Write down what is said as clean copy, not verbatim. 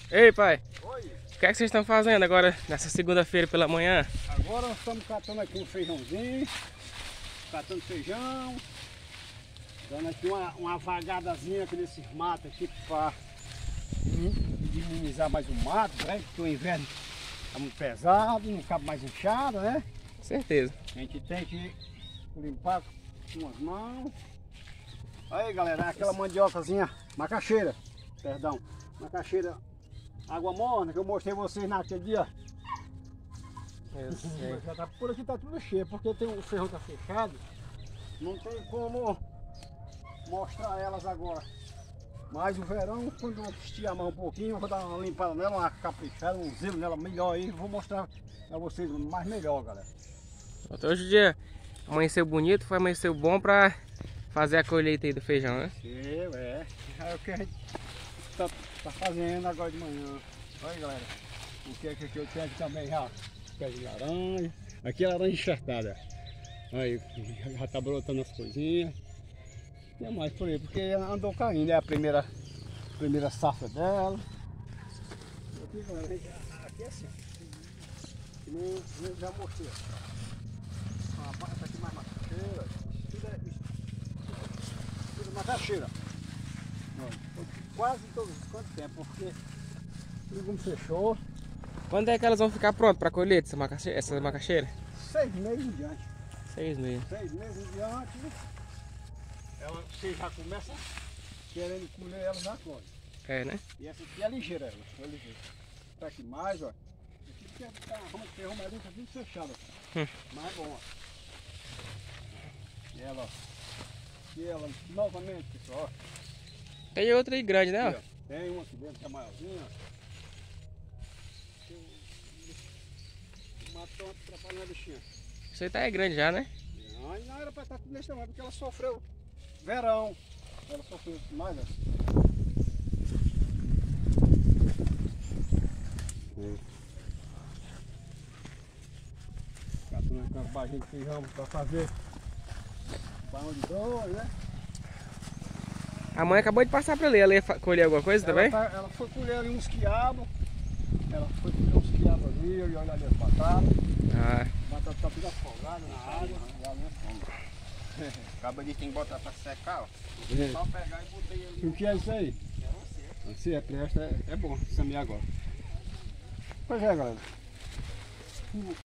Ei, pai, Oi, o que é que vocês estão fazendo agora, nessa segunda-feira pela manhã? agora nós estamos catando aqui um feijãozinho, catando feijão, dando aqui uma vagadazinha aqui nesse mato aqui para minimizar mais o mato, né? Porque o inverno está muito pesado, não cabe mais enxada, né? Com certeza. A gente tem que limpar com as mãos. Aí galera, aquela mandiocazinha, macaxeira, perdão, macaxeira água morna que eu mostrei vocês naquele dia. Eu sei. Já tá, por aqui tá tudo cheio, porque tem o ferrão tá fechado, não tem como mostrar elas agora. Mas o verão, quando eu estiar mais um pouquinho, eu vou dar uma limpada nela, uma caprichada, um zelo nela melhor aí, vou mostrar pra vocês mais melhor, galera. Hoje o dia amanheceu bonito, amanheceu bom pra fazer a colheita aí do feijão, né? É o que a gente tá fazendo agora de manhã. Olha galera, o que é que eu tenho aqui também já? Pé de laranja, aqui é laranja encharcada. Aí já tá brotando as coisinhas. Tem mais por aí, porque andou caindo, é a primeira safra dela. Aqui galera, aqui é assim, que nem eu já mostrei. Essa aqui mais macaxeira, tudo macaxeira. Quase todos os quanto tempo, porque o legume fechou. Quando é que elas vão ficar prontas pra colheita, essa macaxeira? 6 meses em diante. 6 meses. 6 meses em diante, você já começa querendo colher ela já colhe. É, né? E essa aqui é ligeira, ela é ligeira. Tá aqui mais, ó. Aqui que tá rama de ferro, mas tá tudo fechado. Mais bom, ó. E ela, ó. E ela, novamente, pessoal, ó. Tem outra aí grande, né? Aqui, Ó? ó. Tem uma aqui dentro que é maiorzinha, ó. Matou atrapalhando a bichinha. Isso aí tá é grande já, né? Não era pra estar tudo nesse tamanho, porque ela sofreu verão. Ela sofreu mais, ó. Catando aqui umas barrinhas de feijão pra fazer pão de dois, né? A mãe acabou de passar pra ali, ela ia colher alguma coisa também? Ela foi colher ali uns quiabos. Ela foi colher uns quiabos ali, e olhar ali as batatas. Ah, A batata tá tudo afogada na água. Acaba de tem que botar pra secar, ó. É. Só pegar e botei ali. O que é isso aí? Se é presta, é bom semear agora. Pois é, galera.